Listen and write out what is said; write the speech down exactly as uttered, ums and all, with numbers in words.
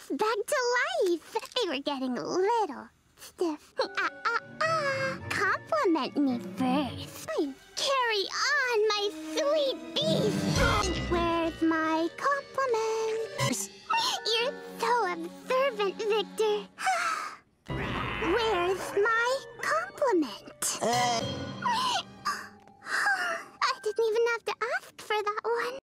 back to life. They were getting a little stiff. Ah, ah, ah. Compliment me first. Carry on, my sweet beast. Where's my compliment?